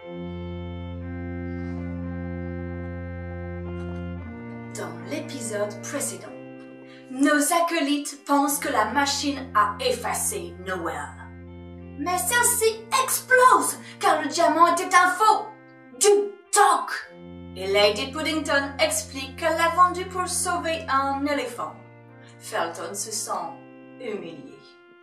Dans l'épisode précédent, nos acolytes pensent que la machine a effacé Noël. Mais celle-ci explose car le diamant était un faux, du toc. Et Lady Puddington explique qu'elle l'a vendu pour sauver un éléphant. Felton se sent humilié.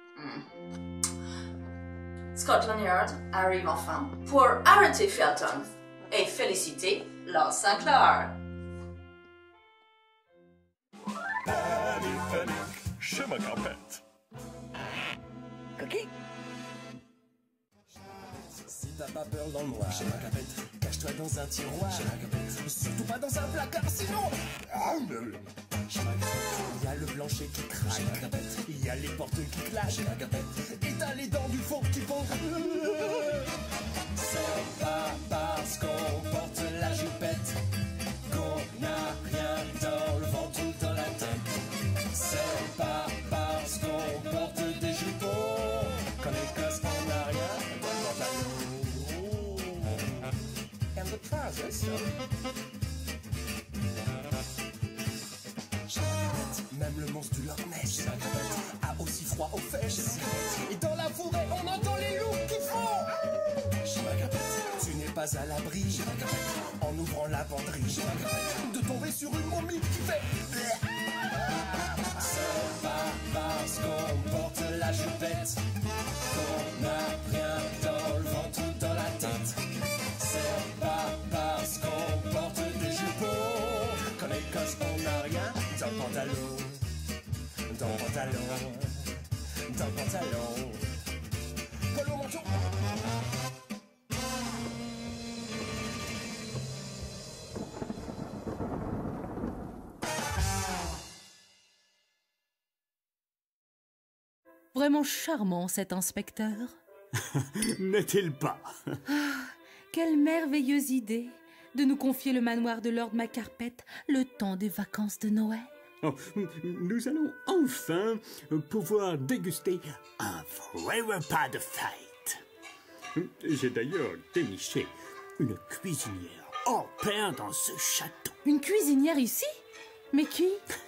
Scotland Yard arrive enfin pour arrêter Felton et féliciter Lord Sinclair. Panique, chez ma carpette. Cookie. Si t'as pas peur dans le noir, chez ma carpette, cache-toi dans un tiroir, chez ma carpette, surtout pas dans un placard, sinon... Chez ma carpette, il y a le plancher qui craque, chez ma carpette, il y a les portes qui claquent, chez ma carpette, et t'as les dents du fond qui font... C'est pas parce qu'on porte la jupette qu'on n'a rien dans le ventre ou dans la tête. C'est pas parce qu'on porte des jupons qu'en Écosse on n'a rien dans le pantalon. And the trousers. Même le monstre du Loch Ness a aussi froid aux fesses. Et dans la forêt on entend les loups qui font. Tu n'es pas à l'abri en ouvrant la penderie de tomber sur une momie qui fait. C'est pas parce qu'on porte la jupette qu'on n'a rien dans le ventre ou dans la tête. C'est pas parce qu'on porte des jupons qu'en Écosse on n'a rien dans le pantalon. Dans le pantalon. Dans le pantalon. Paul au manteau. Vraiment charmant, cet inspecteur. N'est-il pas? Quelle merveilleuse idée de nous confier le manoir de Lord Macarpet le temps des vacances de Noël. Oh, nous allons enfin pouvoir déguster un vrai repas de fête. J'ai d'ailleurs déniché une cuisinière hors pair dans ce château. Une cuisinière ici? Mais qui?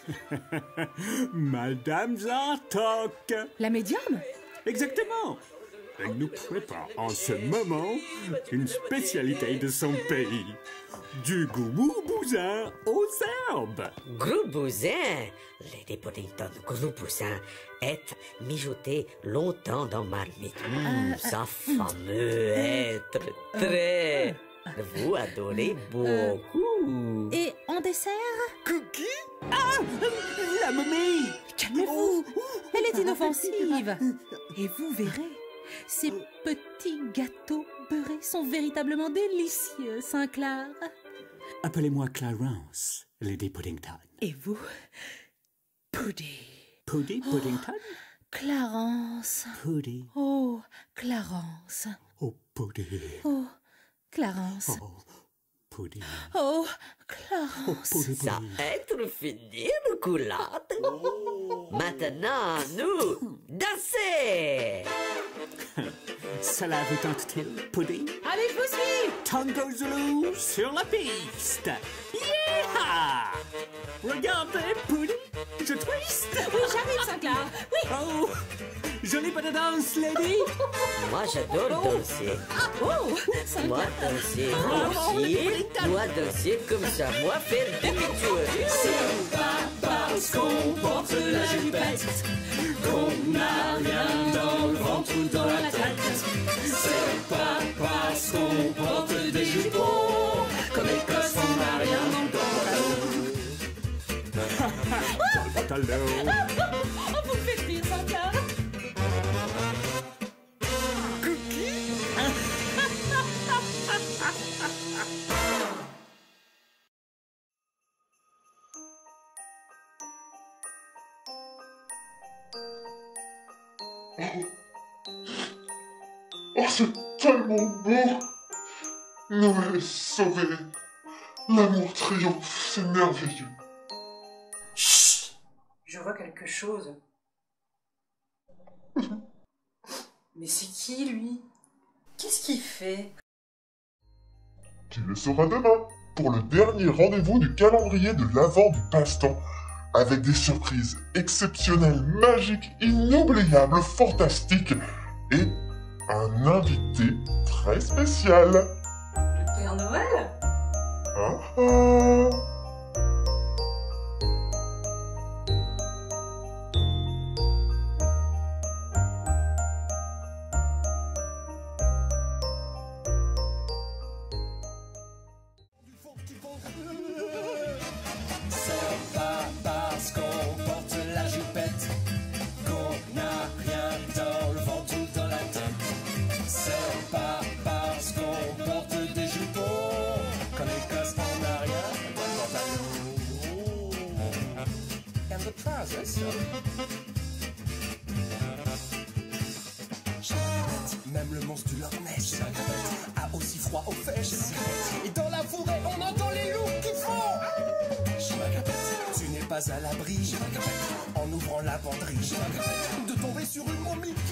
Madame Zartok. La médium? Exactement. Elle nous prépare en ce moment une spécialité de son pays. Du gros-bousin aux herbes. Gros-bousin, Lady Puddington, gros-bousin est mijoté longtemps dans marmite. Ça fameux être très... Vous adorez beaucoup. Et en dessert? Cookie? Ah! La momie! Calmez-vous, elle est inoffensive. Et vous verrez, ces petits gâteaux beurrés sont véritablement délicieux, Sinclair. Appelez-moi Clarence, Lady Puddington. Et vous, Pudding. Pudding Puddington? Clarence. Pudding. Oh, Clarence. Oh, Pudding. Oh, Clarence. Oh, Pudding. Oh, Oh, Clarence. Pudding. Ça être fini, le coulotte. Maintenant, nous, danser. Cela vous tente-t-il, Pudding? Allez, je vous suis. Tango Zulu sur la piste. Yeah! Regardez, Pudding, je twist. Oui, j'arrive, Sinclair. Oui. Oh, jolie pas de danse, lady. Moi, j'adore danser. Oh, Moi, Sinclair. danser, moi aussi. Moi, danser comme ça. Moi, faire demi-tour. C'est pas parce qu'on porte la jupette qu'on n'a rien dans le ventre ou dans la tête. C'est pas parce qu'on porte des jupons qu'en Écosse on n'a rien dans le Pantalon. Oh, vous me faites rire, Sinclair. Oh, c'est tellement beau! Noël est sauvé! L'amour triomphe, c'est merveilleux! Chut! Je vois quelque chose. Mais c'est qui, lui? Qu'est-ce qu'il fait? Tu le sauras demain, pour le dernier rendez-vous du calendrier de l'Avent du Passe-Temps, avec des surprises exceptionnelles, magiques, inoubliables, fantastiques, et un invité très spécial. Le Père Noël? Ah ah. C'est pas parce qu'on porte la jupette qu'on n'a rien dans le ventre ou dans la tête. C'est pas parce qu'on porte des jupons qu'on écosse en arrière dans le pantalon. And the trousers. Même le monstre du Loch Ness a aussi froid aux fesses. Et dans la forêt, on entend les loups qui font. Tu n'es pas à l'abri en ouvrant la penderie de tomber sur une momie